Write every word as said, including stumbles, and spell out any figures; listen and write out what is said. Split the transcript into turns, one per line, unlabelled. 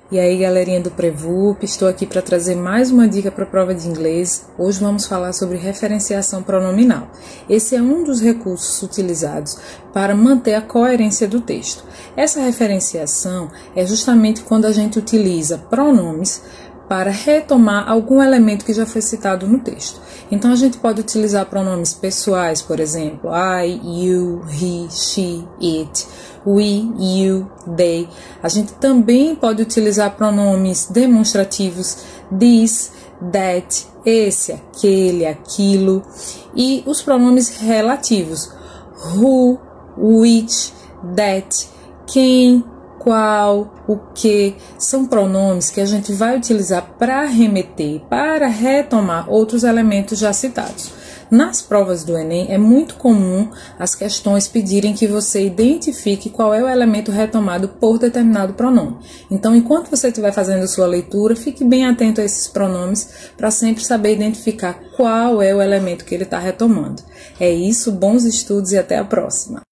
E aí, galerinha do Prevup, estou aqui para trazer mais uma dica para a prova de inglês. Hoje vamos falar sobre referenciação pronominal. Esse é um dos recursos utilizados para manter a coerência do texto. Essa referenciação é justamente quando a gente utiliza pronomes para retomar algum elemento que já foi citado no texto. Então, a gente pode utilizar pronomes pessoais, por exemplo, I, you, he, she, it, we, you, they. A gente também pode utilizar pronomes demonstrativos, this, that, esse, aquele, aquilo. E os pronomes relativos, who, which, that, quem, qual, o que, são pronomes que a gente vai utilizar para remeter, para retomar outros elementos já citados. Nas provas do Enem, é muito comum as questões pedirem que você identifique qual é o elemento retomado por determinado pronome. Então, enquanto você estiver fazendo sua leitura, fique bem atento a esses pronomes para sempre saber identificar qual é o elemento que ele está retomando. É isso, bons estudos e até a próxima!